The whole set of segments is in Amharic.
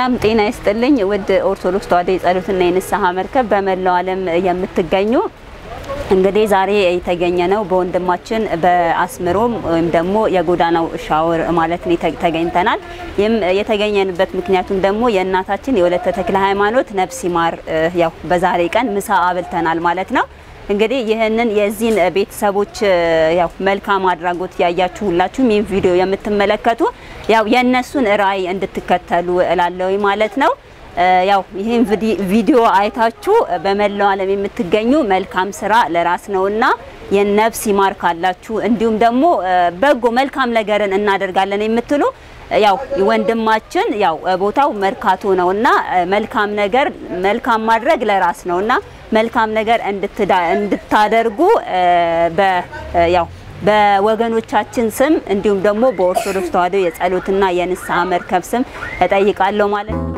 ሰላም ጤና ይስጥልኝ ወደ ኦርቶዶክስ ተዋሕዶ የጸሎትና የንስሐ መርከብ በመላው ዓለም የምትገኙ እንግዲህ ዛሬ የተገኘነው በወንድማችን በአስምሮም ወይም ደግሞ የጎዳናው ሻወር ማለት ነው ተገኝተናል። የተገኘንበት ምክንያቱም ደግሞ የእናታችን የወለተ ተክለ ሃይማኖት ነፍስ ይማር ያው በዛሬ ቀን ምሳ አብልተናል ማለት ነው። እንግዲህ ይሄንን የዚህን ቤተሰቦች ያው መልካም አድራጎት ያያችሁ ሁላችሁም ይሄን ቪዲዮ የምትመለከቱ ያው የነሱን ራይ እንድትከተሉ እላለሁ ማለት ነው። ያው ይሄን ቪዲዮ አይታችሁ በመላው ዓለም የምትገኙ መልካም ስራ ለራስ ነውና የነፍስ ይማር ካላችሁ እንዲሁም ደግሞ በጎ መልካም ነገርን እናደርጋለን የምትሉ ያው ወንድማችን ያው ቦታው መርካቶ ነውና መልካም ነገር መልካም ማድረግ ለራስ ነውና መልካም ነገር እንድታደርጉ ያው በወገኖቻችን ስም እንዲሁም ደግሞ በኦርቶዶክስ ተዋሕዶ የጸሎትና የንስሐ መርከብ ስም እጠይቃለሁ ማለት ነው።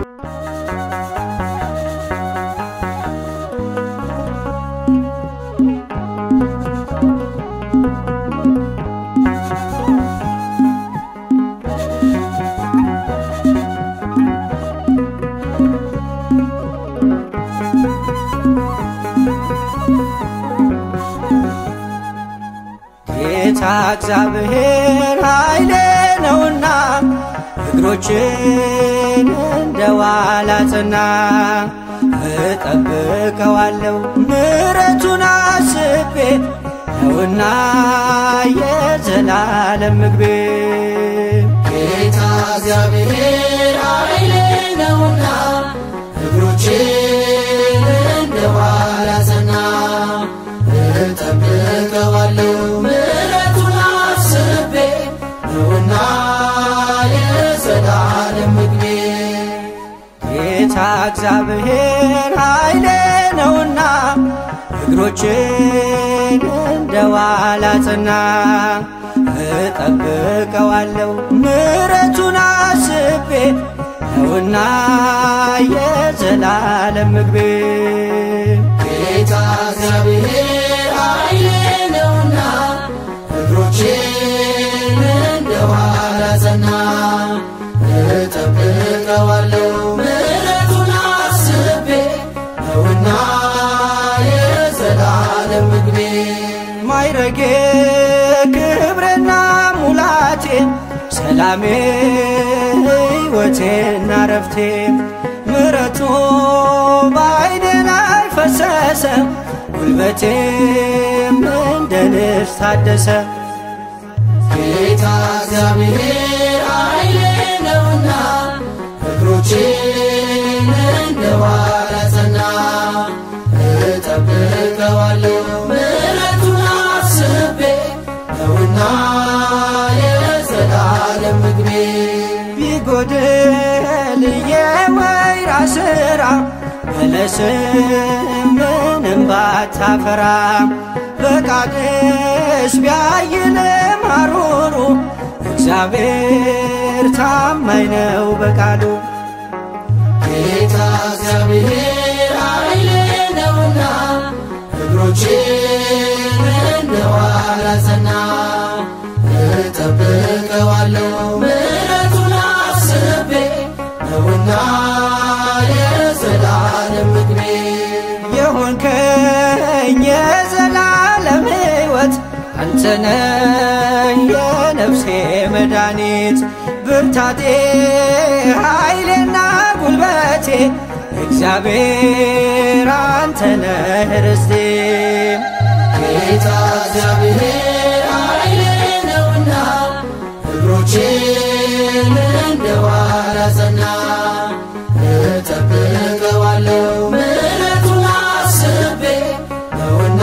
እግዚአብሔር ኃይሌ ነውና እግሮችን እንደዋላትና እጠብቀዋለሁ ምሕረቱን አስቤ ነውና የዘላለም ምግቤ ጌታ እግዚአብሔር ኃይሌ ነውና እግሮችን እንደዋላትና እጠብቀዋለሁ ጌታ እግዚአብሔር ኃይሌ ነውና እግሮችን እንደዋላትና እጠብቀዋለሁ ምሕረቱን አስቤ ነውና የዘላለም ምግቤ ጌታ እግዚአብሔር ኃይሌ ነውና እግሮችን እንደዋላትና እጠብቀዋለሁ ምሕረቱን አስቤ ነውና የዘላለም ምግቤ ማይረጌ ክብርና ሙላቴ ሰላሜ ሕይወቴና ረፍቴ ምሕረቱ በዓይኔ ላይ ፈሰሰ ጉልበቴም እንደ ንስር ታደሰ ጌታ እግዚአብሔር ኃይሌ ነውና እግሮችን እንደዋላትና እጠብቀዋለሁ ምሕረቱን አስቤ ነውና የዘላለም ምግቤ ቢጎድል የወይራ ስራ በለስም ምንም ባታፈራ በቃዴስ ቢያይልም ሐሩሩ እግዚአብሔር ታማኝ ነው በቃሉ ጌታ እግዚአብሔር ኃይሌ ነውና እግሮችን እንደዋላትና እጠብቀዋለሁ ምሕረቱን አስቤ ነውና የዘላለም ምግቤ የሆንከኝ የዘላለም ሕይወት አንተነህ የነፍሴ መድኃኒት ብርታቴ ኃይሌና ጉልበቴ እግዚአብሔር አንተነህ ርስቴ ጌታ እግዚአብሔር ኃይሌ ነውና እግሮችን እንደዋላትና እጠብቀዋለሁ ምሕረቱን አስቤ ነውና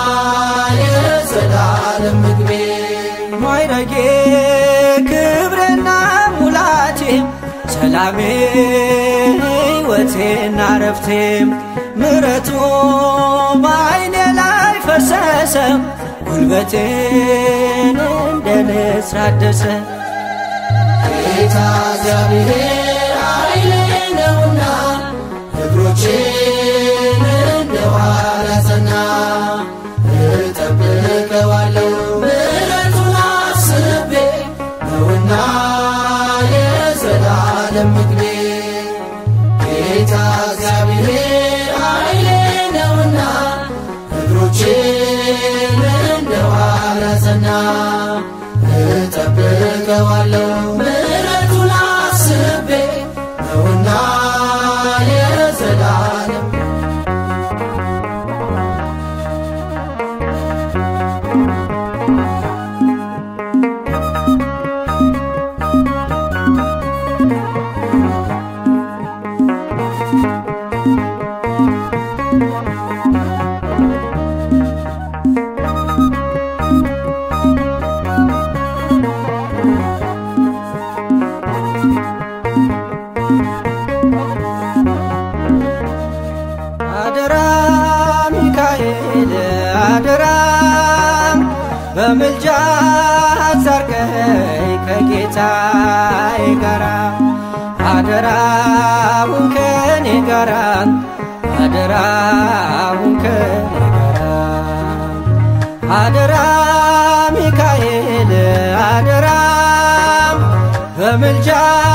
የዘላለም ምግቤ ማይረጌ ክብርና ሙላቴ ሰላሜ ሕይወቴና ረፍቴ ምሕረቱ በዓይኔ ላይ ፈሰሰ ጉልበቴን እንደ ንስር ታደሰ ጌታ እግዚአብሔር ኃይሌ ነውና እግሮችን እንደዋላትና እጠብቀዋለሁ ምሕረቱን አስቤ ነውና የዘላለም ምግቤ እጠብቀዋለሁ ምሕረቱን አስቤ ነውና የዘላለም አደራ በምልጃ አዛርቀኝ ከጌታዬ ጋራ አደራውን ከኔ ጋራ አደራውን ከኔ ጋራ አደራ ሚካኤል አደራ በምልጃ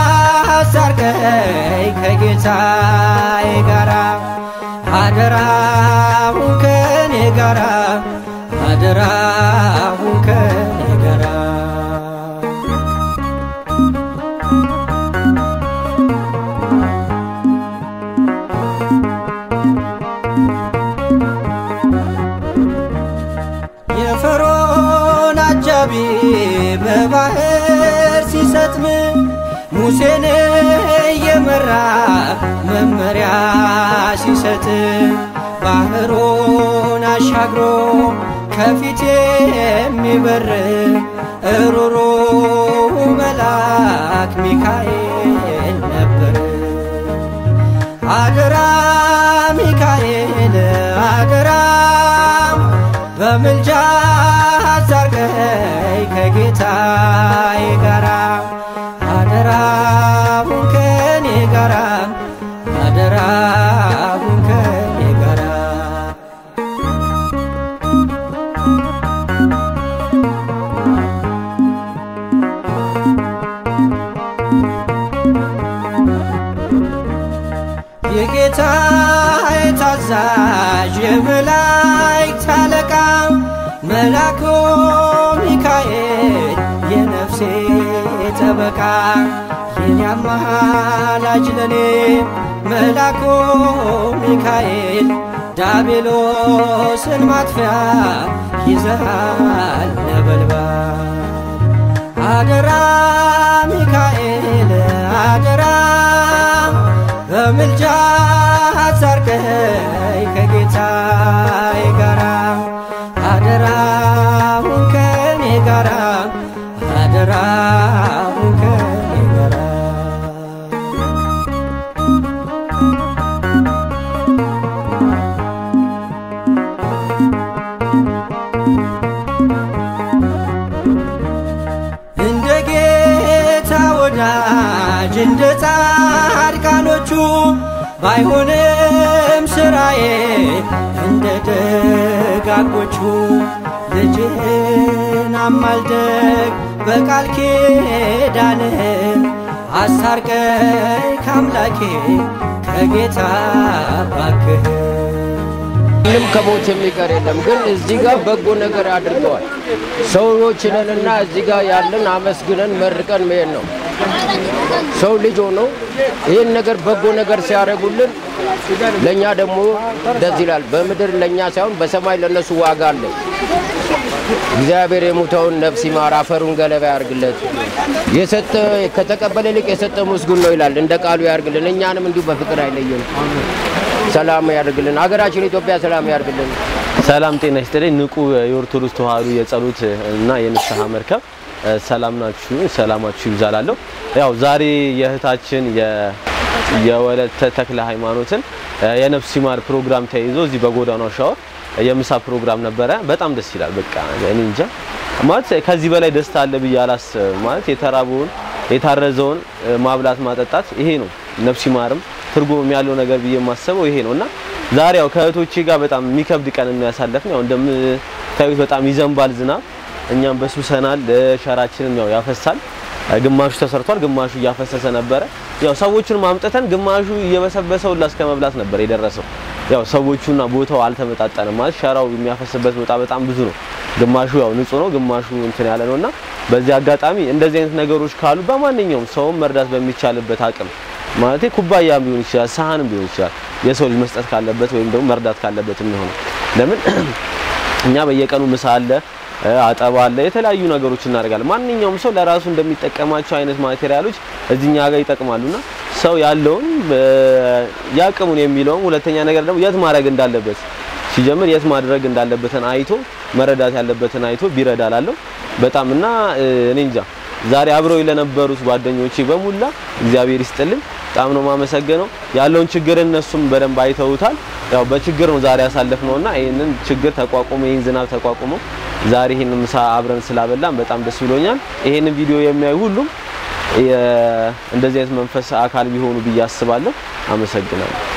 አዛርቀኝ ከጌታዬ ጋራ አደራውን ከኔ ጋራ አደራውን ከኔ ጋራ የፈርዖን አጃቢ በባህር ሲሰጥም ሙሴን እየመራ መመሪያ ሲሰጥ ባህሩን አሻግሮ ከፊቴ የሚበር ሩሩ መልአክ ሚካኤል ነበር። አደራ ሚካኤል አደራ በምልጃ አዛርቀኝ ከጌታዬ ጋራ አደራውን ከኔ ጋራ አደራውን ከኔ ጋራ የጌታዬ ታዛዥ የመላእክት አለቃ መልአኩ ሚካኤል የነፍሴ ጠበቃ የኔ አማላጅ ለኔ መልአኩ ሚካኤል ዲያብሎስን ማጥፊያ ይዘሃል ነበልባል አደራ ሚካኤል አደራ በምልጃ አዛርቀኝ ከጌታዬ ጋራ አደራውን ከኔ ጋራ አደራውን ከኔ ጋራ እንደ ጌታ ወዳጅ እንደ ጻድቃኖቹ ባይሆንም ስራዬ እንደ ደጋጎቹ ልጅህን አማልደግ በቃል ኪዳንህ አስታርቀኝ ከአምላኬ ከጌታ እባክህ ምንም ከሞት የሚቀር የለም ግን እዚህ ጋር በጎ ነገር አድርገዋል ሰዎች ነንና እዚህ ጋር ያለን አመስግነን መርቀን መሄድ ነው ሰው ልጅ ሆኖ ይሄን ነገር በጎ ነገር ሲያረጉልን ለኛ ደግሞ ደስ ይላል በምድር ለኛ ሳይሆን በሰማይ ለነሱ ዋጋ አለ እግዚአብሔር የሞተውን ነፍስ ይማር አፈሩን ገለባ ያርግለት የሰጠ ከተቀበለ ልቅ የሰጠ መስጉን ነው ይላል እንደ ቃሉ ያርግልን እኛንም እንዲሁ በፍቅር አይለየን ሰላም ያርግልን ሀገራችን ኢትዮጵያ ሰላም ያርግልን ሰላም ጤና ይስጥልኝ ንቁ የኦርቶዶክስ ተዋህዶ የጸሎት እና የንስሐ መርከብ ሰላም ናችሁ ሰላማችሁ ይብዛላለሁ ያው ዛሬ የእህታችን የወለተ ተክለ ሃይማኖትን የነፍስ ይማር ፕሮግራም ተይዞ እዚህ በጎዳናው ሻወር የምሳ ፕሮግራም ነበረ በጣም ደስ ይላል በቃ እኔ እንጃ ማለት ከዚህ በላይ ደስታ አለ ብያላስ ማለት የተራበውን የታረዘውን ማብላት ማጠጣት ይሄ ነው ነፍስ ይማርም ትርጉም ያለው ነገር በየማሰበው ይሄ ነውና ዛሬ ያው ከእህቶቼ ጋር በጣም የሚከብድ ቀን የሚያሳልፈን ያው እንደምታዩት በጣም ይዘንባል ዝናብ እኛም በሱሰናል ሸራችንን ያው ያፈሳል ግማሹ ተሰርቷል ግማሹ ያፈሰሰ ነበር ያው ሰዎቹን ማምጠተን ግማሹ እየበሰበሰው ላስከ መብላት ነበር የደረሰው ያው ሰዎቹና ቦታው አልተመጣጣንም ማለት ሸራው የሚያፈስበት ቦታ በጣም ብዙ ነው ግማሹ ያው ንጹህ ነው ግማሹ እንትን ያለ ነውና በዚህ አጋጣሚ እንደዚህ አይነት ነገሮች ካሉ በማንኛውም ሰው መርዳት በሚቻልበት አቅም ማለት ኩባያም ቢሆን ይችላል ሳህንም ቢሆን ይችላል የሰው ልጅ መስጠት ካለበት ወይም ደግሞ መርዳት ካለበት ነው ለምን እኛ በየቀኑ ምሳ አለ አጠባ አለ የተለያዩ ነገሮች እናደርጋለን ማንኛውም ሰው ለራሱ እንደሚጠቀማቸው አይነት ማቴሪያሎች እዚህኛ ጋር ይጠቅማሉና ሰው ያለውን ያቅሙን የሚለው ሁለተኛ ነገር ደግሞ የት ማድረግ እንዳለበት ሲጀምር የት ማድረግ እንዳለበትን አይቶ መረዳት ያለበትን አይቶ ቢረዳላለው በጣምና እኔ እንጃ ዛሬ አብረው ለነበሩት ጓደኞቼ በሙላ እግዚአብሔር ይስጥልኝ በጣም ነው ማመሰግነው ያለውን ችግር እነሱም በደንብ አይተውታል ያው በችግር ነው ዛሬ ያሳለፍነውና ይሄንን ችግር ተቋቁሞ ይሄን ዝናብ ተቋቁሞ ዛሬ ይሄንን ምሳ አብረን ስላበላን በጣም ደስ ብሎኛል ይሄንን ቪዲዮ የሚያዩ ሁሉም እንደዚህ አይነት መንፈስ አካል ቢሆኑ ብዬ አስባለሁ አመሰግናለሁ